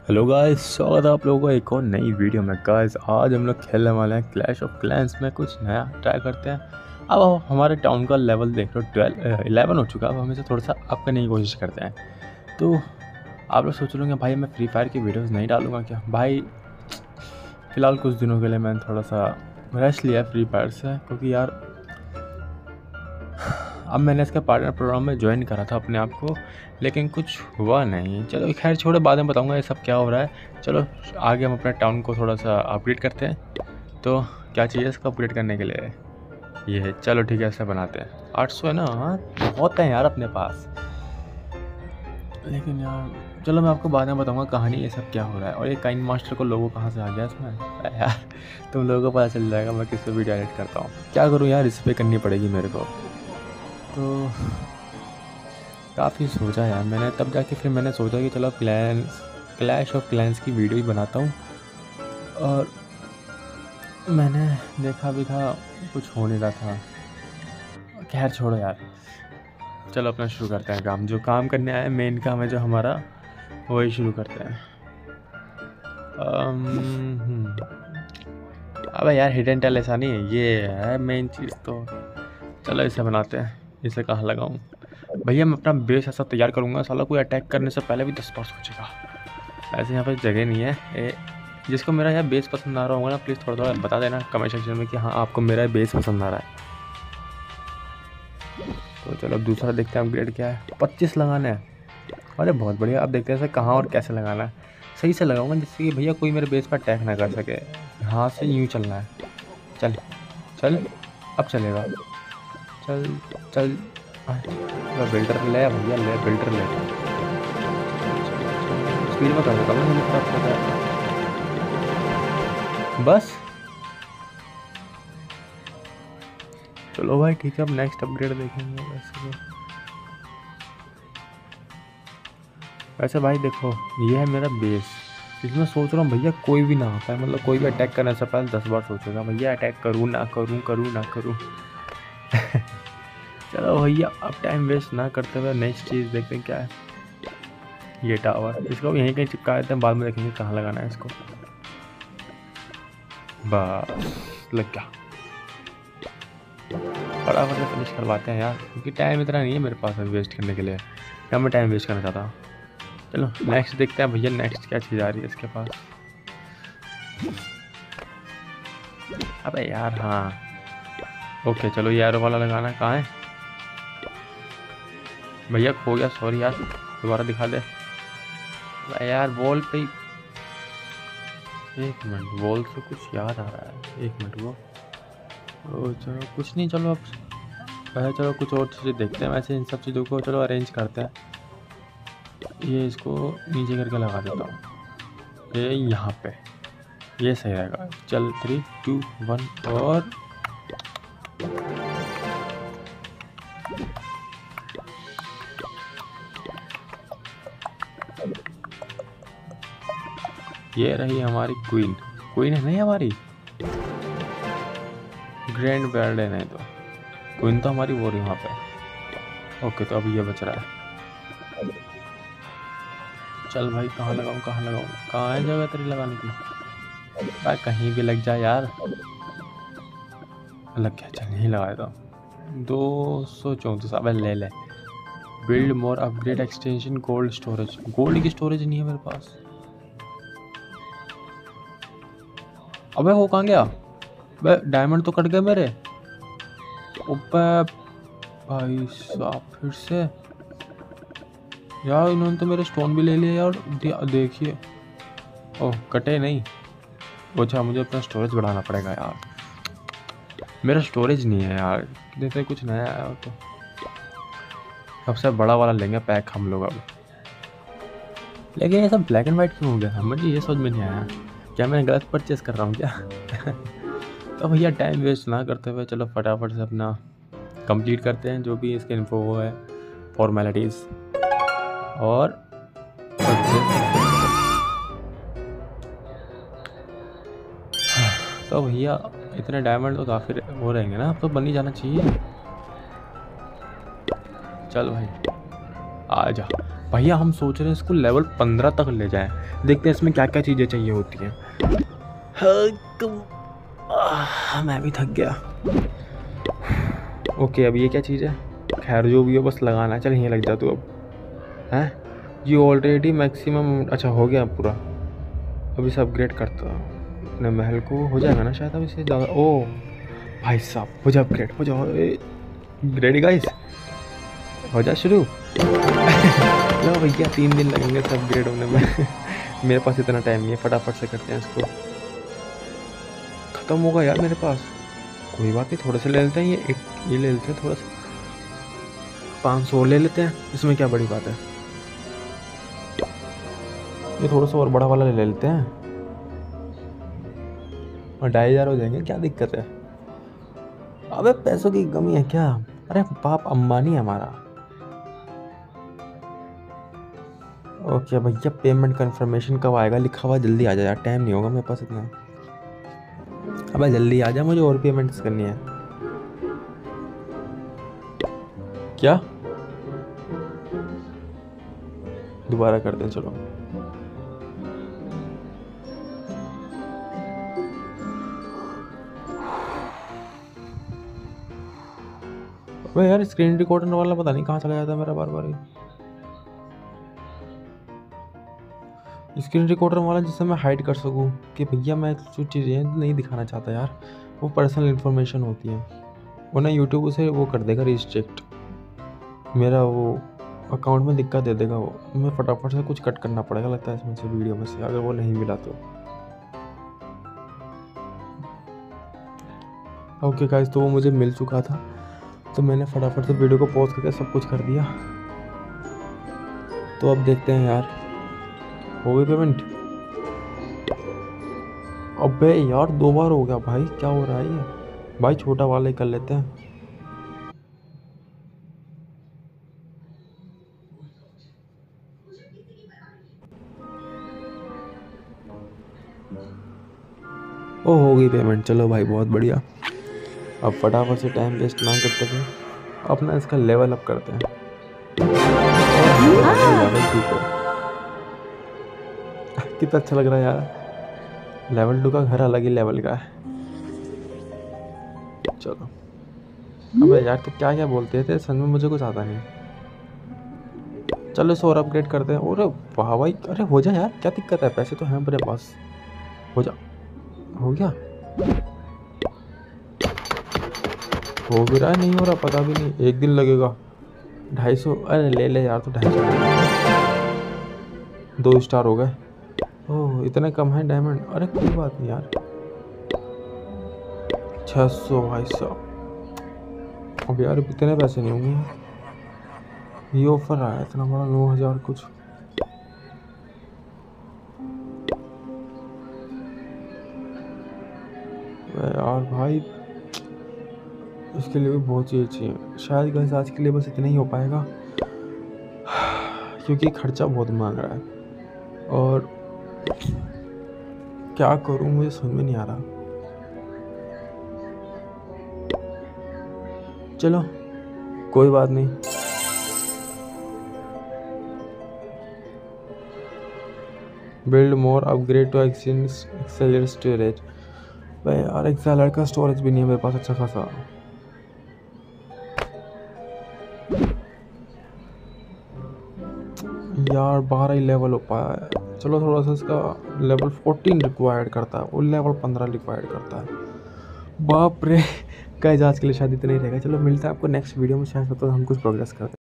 Hello guys, स्वागत है आप लोगों को एक और नई वीडियो में। गाइस आज हम लोग खेलने वाले हैं क्लैश ऑफ क्लैंस में। कुछ नया ट्राई करते हैं। अब हमारे टाउन का लेवल देख लो 11 हो चुका है। अब हम इसे थोड़ा सा अप करने की कोशिश करते हैं। तो आप लोग सोच लोगे भाई मैं फ्री फायर की वीडियोस नहीं डालूंगा क्या भाई। फ़िलहाल कुछ दिनों के लिए मैंने थोड़ा सा रेस्ट लिया फ्री फायर से, क्योंकि यार अब मैंने इसका पार्टनर प्रोग्राम में ज्वाइन करा था अपने आप को, लेकिन कुछ हुआ नहीं। चलो खैर छोड़ो, बाद में बताऊंगा ये सब क्या हो रहा है। चलो आगे हम अपने टाउन को थोड़ा सा अपग्रेड करते हैं। तो क्या चाहिए इसको अपग्रेड करने के लिए? ये चलो ठीक है, ऐसा बनाते हैं। 800 है ना? हाँ बहुत है यार अपने पास। लेकिन यार चलो मैं आपको बाद में बताऊंगा कहानी ये सब क्या हो रहा है। और ये काइन मास्टर को लोगो कहाँ से आ गया इसमें यार। तुम लोगों को पता चल जाएगा मैं किस पे वीडियो एडिट करता हूँ। क्या करूँ यार, इस पर करनी पड़ेगी मेरे को। तो काफ़ी सोचा यार मैंने, तब जाके फिर मैंने सोचा कि चलो क्लैश ऑफ क्लैंस की वीडियो ही बनाता हूँ। और मैंने देखा भी था कुछ हो नहीं रहा था। खैर छोड़ो यार, चलो अपना शुरू करते हैं काम। जो काम करने आए मेन काम है जो हमारा, वही शुरू करते हैं। अबे यार हिडन टैल ऐसा नहीं है, ये है मेन चीज़। तो चलो इसे बनाते हैं। इसे कहाँ लगाऊँ भैया? मैं अपना बेस ऐसा तैयार करूँगा, साला कोई अटैक करने से पहले भी 10 बार सोचेगा। ऐसे यहाँ पे जगह नहीं है। जिसको मेरा यार बेस पसंद आ रहा होगा ना, प्लीज़ थोड़ा थोड़ा बता देना कमेंट सेक्शन में कि हाँ आपको मेरा बेस पसंद आ रहा है। तो चलो अब दूसरा देखते हैं अपग्रेड क्या है। 25 लगाना है। अरे बहुत बढ़िया। अब देखते हैं इसे कहाँ और कैसे लगाना है। सही से लगाऊंगा जिससे कि भैया कोई मेरे बेस पर अटैक ना कर सके। यहाँ से यूँ चलना है। चल चल, अब चलेगा। चल चल, बिल्डर ले भैया, ले बिल्डर ले। स्पीड में कर देता हूँ बस। चलो भाई ठीक है, अब नेक्स्ट अपग्रेड देखेंगे। वैसे भाई देखो, ये है मेरा बेस। इसमें सोच रहा हूँ भैया कोई भी ना आता है, मतलब कोई भी अटैक करने से पहले 10 बार सोचेगा भैया अटैक करूँ ना करूँ, करूँ ना करूँ। चलो भैया अब टाइम वेस्ट ना करते हुए नेक्स्ट चीज़ देखते हैं क्या है। ये टावर, इसको भी यहीं कहीं चिपका देते हैं, बाद में देखेंगे कहाँ लगाना है इसको। बस लग गया। फटाफट से फिनिश करवाते हैं यार, क्योंकि टाइम इतना नहीं है मेरे पास अभी वेस्ट करने के लिए। क्या मैं टाइम वेस्ट करना चाहता हूँ। चलो नेक्स्ट देखते हैं भैया, नेक्स्ट क्या चीज़ आ रही है इसके पास। अबे यार हाँ ओके, चलो ये एरो वाला लगाना है। कहाँ है भैया? खो गया, सॉरी यार, दोबारा दिखा दे। अबे यार वॉल पे ही, एक मिनट, वॉल से कुछ याद आ रहा है, एक मिनट वो। चलो कुछ नहीं, चलो अब चलो कुछ और चीज़ें देखते हैं। वैसे इन सब चीज़ों को चलो अरेंज करते हैं। ये इसको नीचे करके लगा देता हूँ, ये यहाँ पे, ये सही रहेगा। चल 3 2 1 और ये रही हमारी क्वीन। क्वीन है नहीं हमारी, ग्रैंड गार्डन है। तो क्वीन तो हमारी वो रही वहाँ पे। ओके तो अब ये बच रहा है। चल भाई कहाँ लगाऊँ, कहाँ लगाऊँ, कहाँ है जगह तेरी लगाने की? भाई कहीं भी लग जाए यार। लग गया, चल यहीं लगा देता हूँ। 234। अब ले ले। Build more upgrade extension gold storage. Gold की स्टोरेज नहीं है मेरे पास। अबे वो कहाँ गया? बे डायमंड तो कट गए मेरे। ऊपर भाई साहब फिर से यार, इन्होंने तो मेरे स्टोन भी ले लिए यार। देखिए, ओह कटे नहीं। अच्छा मुझे अपना स्टोरेज बढ़ाना पड़ेगा यार, मेरा स्टोरेज नहीं है यार। जैसे कुछ नया आया हो तो सबसे बड़ा वाला लेंगे पैक हम लोग अब। लेकिन ये सब ब्लैक एंड वाइट क्यों हो गया? मुझे ये समझ में नहीं आया, क्या मैं गलत परचेस कर रहा हूँ क्या? तो भैया टाइम वेस्ट ना करते हुए चलो फटाफट से अपना कंप्लीट करते हैं जो भी इसके इन्फो है, फॉर्मेलिटीज़। और तो भैया इतने डायमंड तो काफ़ी हो रहेंगे ना, अब तो बन ही जाना चाहिए। चल भाई आ जा, भैया हम सोच रहे हैं इसको लेवल 15 तक ले जाएं, देखते हैं इसमें क्या क्या चीज़ें चाहिए होती हैं। मैं भी थक गया। ओके अब ये क्या चीज़ है, खैर जो भी हो बस लगाना है। चल यहीं लग जा तू अब। हैं ये ऑलरेडी मैक्सिमम अच्छा हो गया पूरा। अभी से अपग्रेड करता अपने महल को, हो जाएगा ना शायद अब इससे ज़्यादा। ओ भाई साहब हो जा अपग्रेड, हो जाओ। रेडी गाइस, हो जा शुरू। लो भैया 3 दिन लगेंगे सब अपग्रेड होने में। मेरे पास इतना टाइम नहीं है, फटाफट से करते हैं इसको। ख़त्म होगा यार मेरे पास, कोई बात नहीं, थोड़े से ले लेते हैं। ये ले लेते हैं थोड़ा सा, 500 ले लेते हैं, इसमें क्या बड़ी बात है। ये थोड़ा सा और बड़ा वाला ले लेते हैं और 2500 हो जाएंगे, क्या दिक्कत है। अबे पैसों की कमी है क्या, अरे बाप अंबानी है हमारा। ओके भैया पेमेंट कंफर्मेशन कब आएगा, लिखा हुआ जल्दी आ जाए यार, टाइम नहीं होगा मेरे पास इतना। अबे जल्दी आ जा, मुझे और पेमेंट्स करनी है। क्या दोबारा करते हैं चलो। अबे यार स्क्रीन रिकॉर्डर वाला पता नहीं कहाँ चला जाता है मेरा बार बार। स्क्रीन रिकॉर्डर वाला जिससे मैं हाइड कर सकूं कि भैया मैं जो चीज़ें नहीं दिखाना चाहता यार, वो पर्सनल इन्फॉर्मेशन होती है, वरना यूट्यूब उसे वो कर देगा रिस्ट्रिक्ट, मेरा वो अकाउंट में दिक्कत दे देगा वो। मैं फटाफट से कुछ कट करना पड़ेगा लगता है इसमें से, वीडियो में से, अगर वो नहीं मिला तो। ओके गाइस, तो वो मुझे मिल चुका था, तो मैंने फटाफट से वीडियो को पॉज करके सब कुछ कर दिया। तो अब देखते हैं यार, हो गई पेमेंट। अबे यार 2 बार हो गया भाई, क्या हो रहा है ये भाई, छोटा वाला ही कर लेते हैं। ओ हो गई पेमेंट, चलो भाई बहुत बढ़िया। अब फटाफट से टाइम वेस्ट ना करते हुए अपना इसका लेवल अप करते हैं। लेवल 2 को कितना अच्छा लग रहा है यार, लेवल 2 का घर अलग ही लेवल का है। चलो अबे यार तो क्या क्या बोलते थे, समझ में मुझे कुछ आता नहीं। चलो इसे और अपग्रेड करते हैं। अरे वाह भाई, अरे हो जा यार, क्या दिक्कत है, पैसे तो हैं मेरे पास, हो जा। हो गया, हो भी रहा है, नहीं हो रहा पता भी नहीं, 1 दिन लगेगा। 250, अरे ले ले यार, तो 250 2 स्टार हो गए। ओह इतने कम है डायमंड, अरे कोई बात नहीं यार। 600 भाई साहब, अब यार इतने पैसे नहीं होंगे। ये ऑफर आया इतना बड़ा, 9000 कुछ। यार भाई इसके लिए भी बहुत चीज़ चाहिए, शायद गाइस आज के लिए बस इतना ही हो पाएगा, क्योंकि खर्चा बहुत मांग रहा है और क्या करूं मुझे समझ में नहीं आ रहा। चलो कोई बात नहीं, build more, upgrade to elixir storage. भाई यार एक्सेलर का स्टोरेज भी नहीं है मेरे पास अच्छा खासा। यार 12 ही लेवल हो पाया है, चलो थोड़ा सा इसका लेवल 14 रिक्वायर्ड करता है, वो लेवल 15 रिक्वायर्ड करता है। बाप रे गाइस, आज के लिए शायद इतना ही रहेगा। चलो मिलता है आपको नेक्स्ट वीडियो में, शायद तो हम कुछ प्रोग्रेस करते हैं।